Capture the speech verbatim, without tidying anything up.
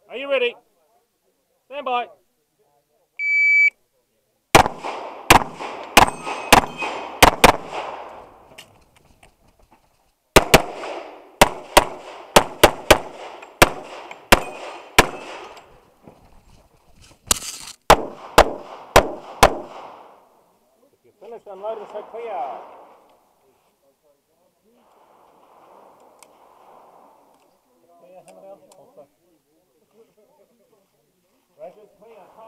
Are you ready? Stand by. If you're finished, unload and say clear. Clear, hammer down. Also. Rogers, clear.